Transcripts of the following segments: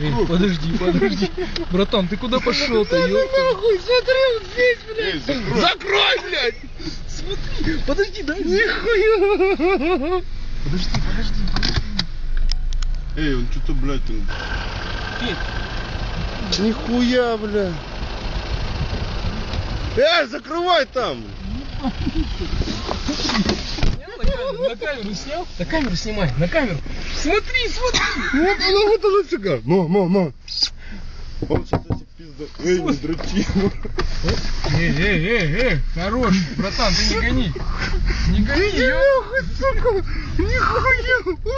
Подожди. Братан, ты куда пошел-то? Нахуй, смотри, вот здесь, блядь. Закрой, блядь! Смотри, подожди, дай. Нихуя. Подожди. Эй, он что-то, блядь, он... Нихуя, блядь. Закрывай там. На камеру снял? На камеру снимай, на камеру. Смотри. Вот она сюда. Мо. Он сейчас эти пизда... Эй, не дрочи. Хорош, братан, ты не гони. Не гони, нахуй, сука. Нихуя.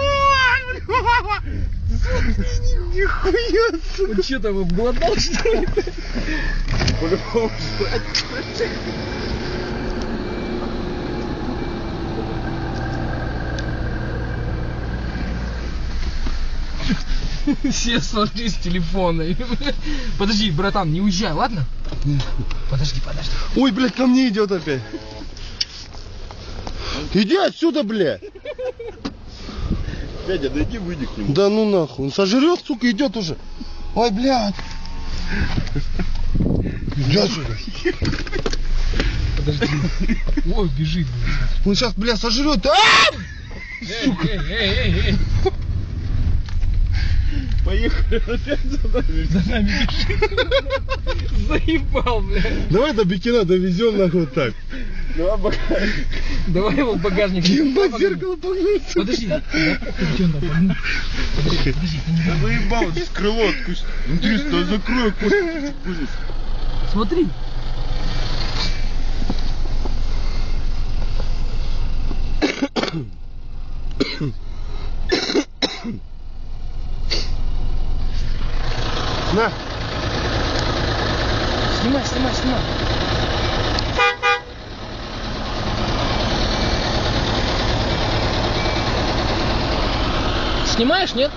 Нихуя, сука. Он что там, обголодал, что ли? По-любому, Все смотри с телефона. Подожди, братан, не уезжай, ладно? Подожди. Ой, блядь, ко мне идет опять. Иди отсюда, блядь. Дядя, дойди, выйди к нему. Да ну нахуй. Он сожрет, сука, идет уже. Ой, блядь. Иди отсюда. Подожди. Ой, бежит. Он сейчас, блядь, сожрет. Сука. Эй. Поехали опять за нами бежит. Заебал, блядь. Давай до Бикина довезем, нахуй, вот так. Давай его в багажник. Ебать, зеркало погнуться. Подожди. Подожди, ты не Я заебал, здесь крыло откусит. Интересно, закрой окошко. Смотри. На. Снимай. Снимаешь, нет?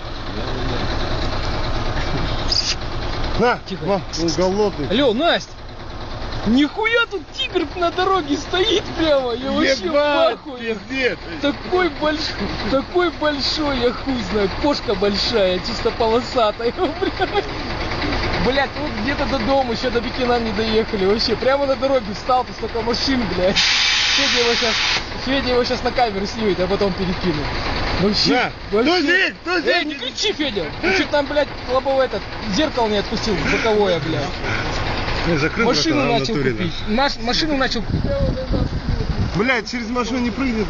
На, Тихо. мам, он голодный. Алло, Настя! Нихуя тут тигр на дороге стоит прямо, я вообще в ахуе. Такой большой, я хуй знаю, кошка большая, чисто полосатая, блядь. Блядь, вот где-то до дома, еще до Бикина не доехали, вообще, прямо на дороге встал, тут столько машин, блядь. Федя его сейчас на камеру снимет, а потом перекинет. Вообще, Кто здесь? Эй, не кричи, Федя! Ты что там, блядь, лобовое этот, зеркало не отпустил, боковое, блядь. Машину начал купить. Машину начал купить. Блядь, через машину не прыгнет.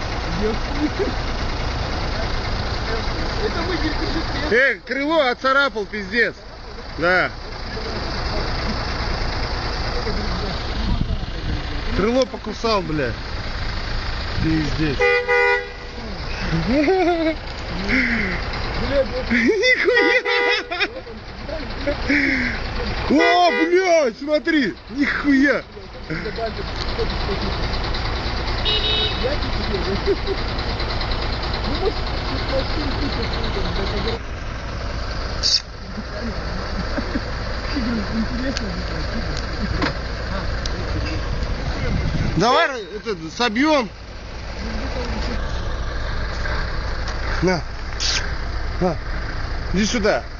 Крыло отцарапал, пиздец. Да. Крыло покусал, блядь. Пиздец. Нихуя! О, блядь, смотри! Нихуя! Давай это собьем. На. Иди сюда.